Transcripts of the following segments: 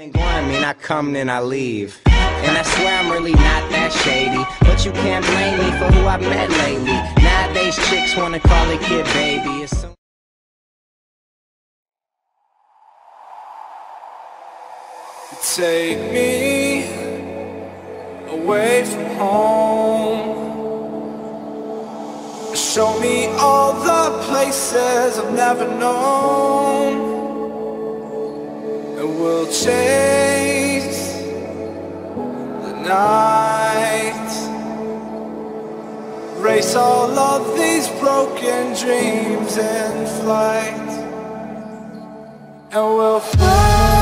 ain't going, I mean I come then I leave. And I swear I'm really not that shady, but you can't blame me for who I met lately. Nowadays chicks wanna call their kid baby. It's so take me away from home. Show me all the places I've never known, and we'll chase the night, race all of these broken dreams in flight, and we'll fly.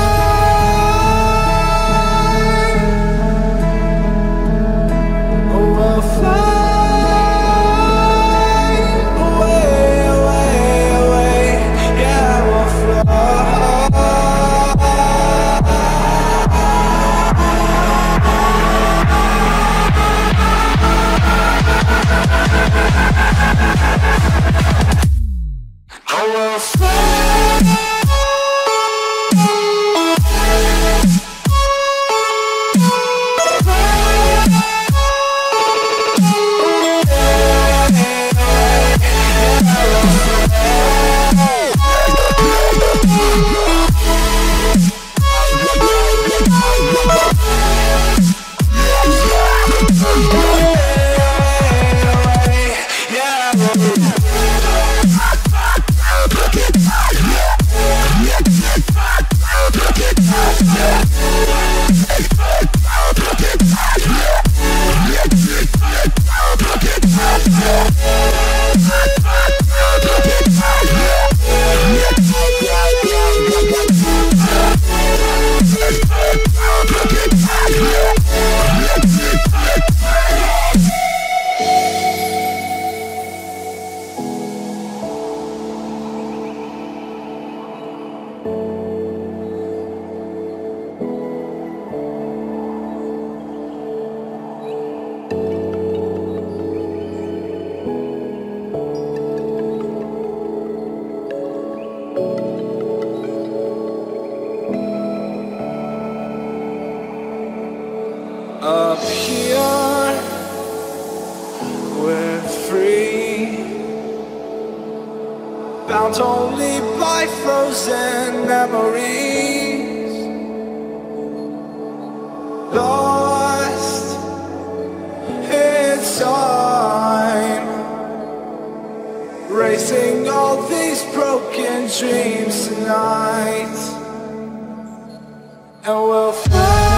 Up here, we're free, bound only by frozen memories, lost in time, racing all these broken dreams tonight, and we'll fly.